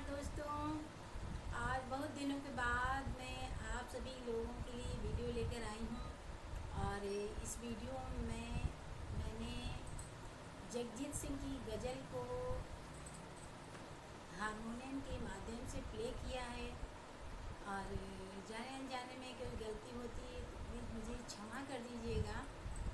दोस्तों, आज बहुत दिनों के बाद मैं आप सभी लोगों के लिए वीडियो लेकर आई हूँ। और इस वीडियो में मैंने जगजीत सिंह की गज़ल को हारमोनियम के माध्यम से प्ले किया है। और जाने अनजाने में कोई गलती होती है तो प्लीज़ मुझे क्षमा कर दीजिएगा।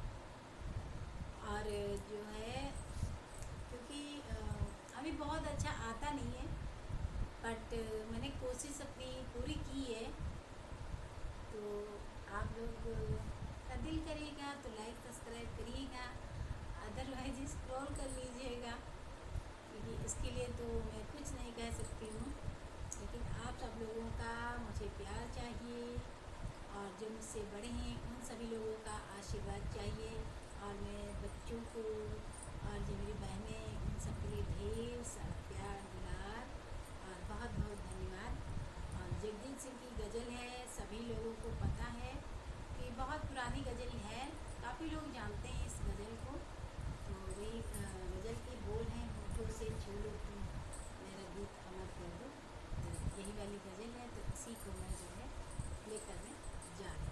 और जो है, क्योंकि अभी बहुत अच्छा आता नहीं है, बट मैंने कोशिश अपनी पूरी की है। तो आप लोग का दिल करेगा तो लाइक सब्सक्राइब करिएगा, अदरवाइज स्क्रॉल कर लीजिएगा, क्योंकि इसके लिए तो मैं कुछ नहीं कह सकती हूँ। लेकिन आप सब लोगों का मुझे प्यार चाहिए, और जो मुझसे बड़े हैं उन सभी लोगों का आशीर्वाद चाहिए। और मेरे बच्चों को और जो मेरी बहनें, उन सब के लिए ढेर सारा प्यार दुलार और बहुत बहुत धन्यवाद। और जगजीत सिंह की गज़ल है, सभी लोगों को पता है कि बहुत पुरानी गज़ल है, काफ़ी लोग जानते हैं इस गज़ल को। तो वही गज़ल के बोल हैं, होठों से छू लो तुम मेरा गीत अमर कर दो। तो यही वाली गज़ल है, तो इसी को मैं जो है लेकर मैं जा रही हूँ।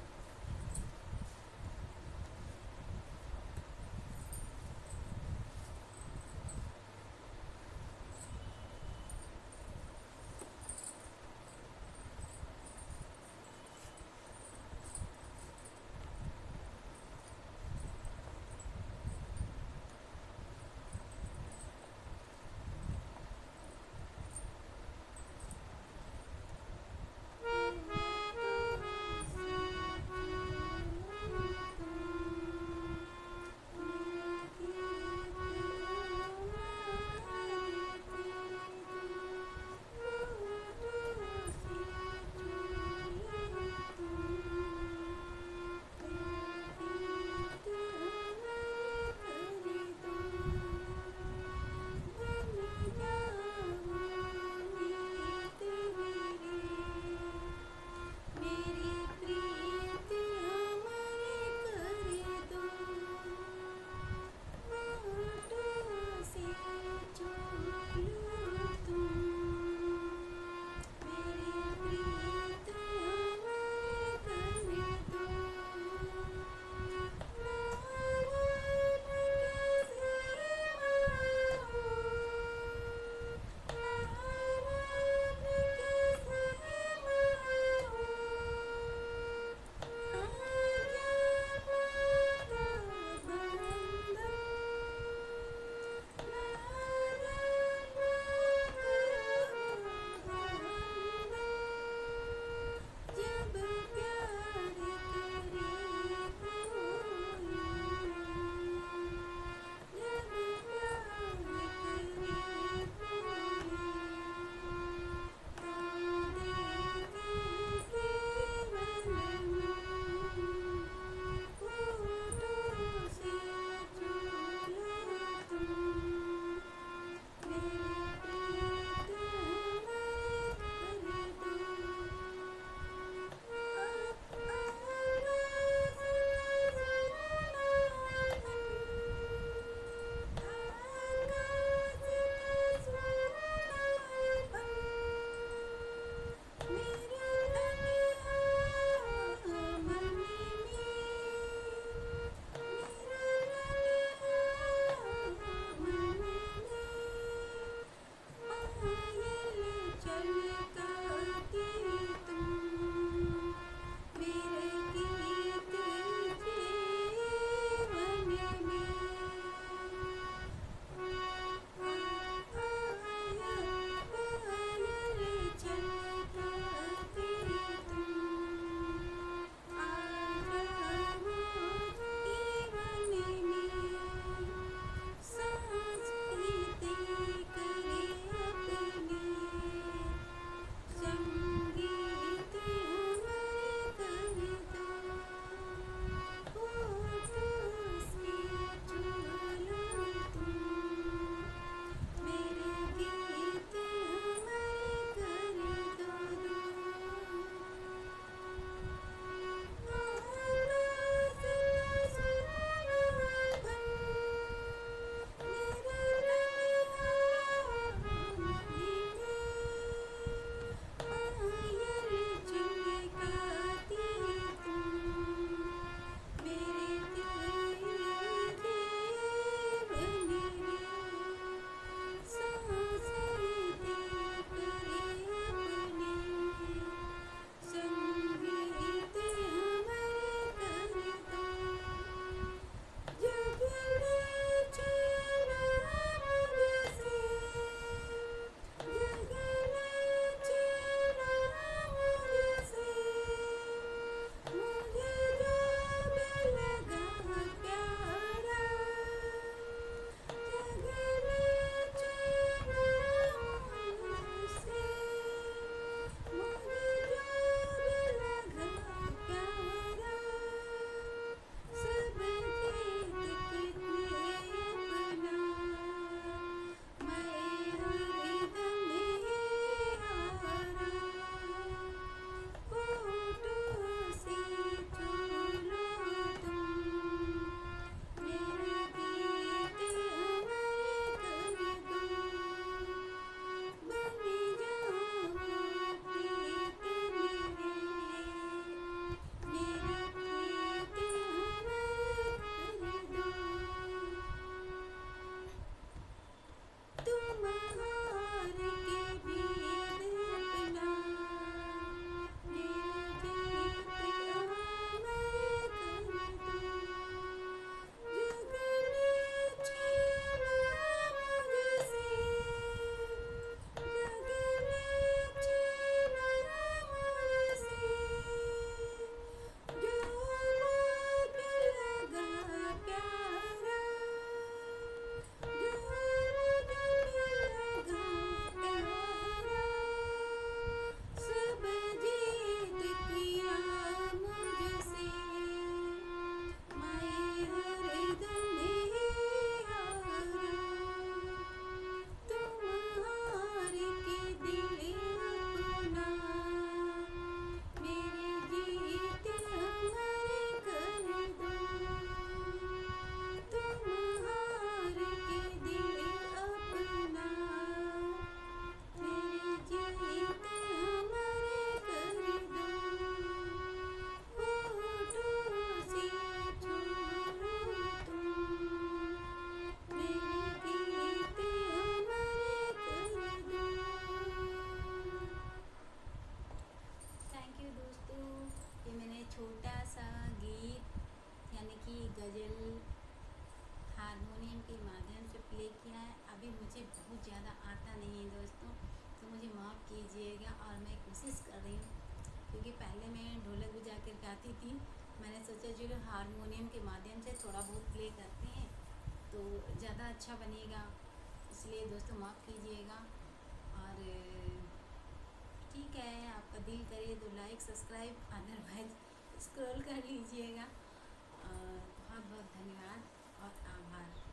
मुझे बहुत ज़्यादा आता नहीं है दोस्तों, तो मुझे माफ़ कीजिएगा। और मैं कोशिश कर रही हूँ, क्योंकि पहले मैं ढोलक बजा कर गाती थी। मैंने सोचा जो हारमोनियम के माध्यम से थोड़ा बहुत प्ले करते हैं तो ज़्यादा अच्छा बनेगा, इसलिए दोस्तों माफ़ कीजिएगा। और ठीक है, आपका दिल करे तो लाइक सब्सक्राइब, अदरवाइज स्क्रॉल कर लीजिएगा। बहुत बहुत धन्यवाद और आभार।